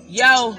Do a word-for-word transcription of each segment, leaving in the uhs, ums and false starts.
Yo,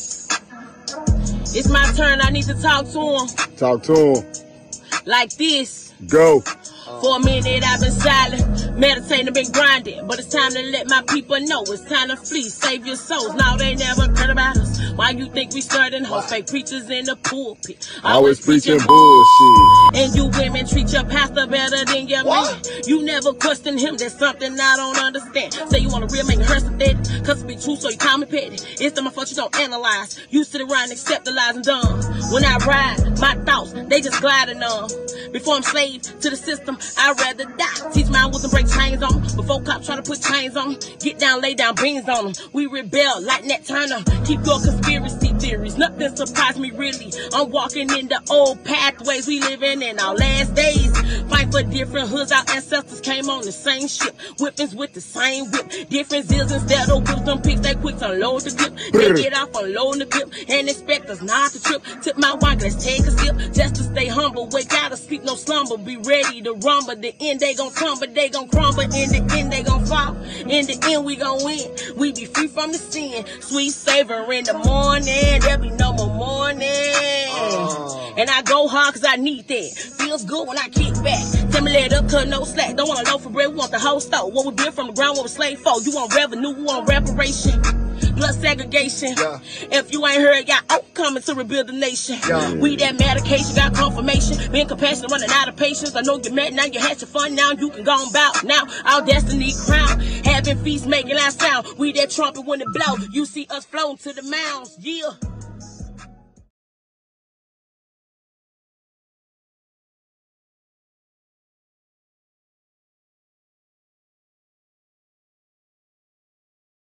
it's my turn. I need to talk to him. Talk to him. Like this. Go. For a minute I've been silent, meditating, been grinding, but it's time to let my people know it's time to flee, save your souls. Now they never heard about us. Why you think we starting hoes? Fake preachers in the pulpit, always preaching bullshit. And you women treat your pastor better than your what? man. You never question him. There's something I don't understand. Say you want a real man, you heard something, cause it be true, so you call me petty. It's the my fault you don't analyze. You sit around and accept the lies and dumb. When I ride, my thoughts they just gliding on. Before I'm slave to the system, I'd rather die. Teach my wisdom, break chains on them. Before cops try to put chains on them, get down, lay down, beans on them. We rebel like Nat Turner. Keep your conspiracy theories. Nothing surprised me really. I'm walking in the old pathways we living in our last days. Fight for different hoods. Our ancestors came on the same ship. Whippings with the same whip. Difference is instead of wisdom picks, they quick to unload the clip. They get off unloading the clip and expect us not to trip. Tip my wine, let's take a sip just to stay humble. Wake out of sleep, no slumber. Be ready to rumble. The end they gon' tumble, they gon' crumble. In the end they gon' fall. In the end we gon' win. We be free from the sin. Sweet savor in the morning. There'll be no more morning. Uh. And I go hard cause I need that. Feels good when I kick back. Tell me let up cause no slack. Don't want a loaf for bread, we want the whole store. What we built from the ground, what we slave for. You want revenue, we want reparation. Plus segregation. Yeah. If you ain't heard, y'all out coming to rebuild the nation. Yeah. We that medication, got confirmation. Being compassionate, running out of patience. I know you're mad, now you had your fun, now you can go on bout. Now our destiny crown. Having feasts making our sound. We that trumpet when it blow. You see us floating to the mounds. Yeah.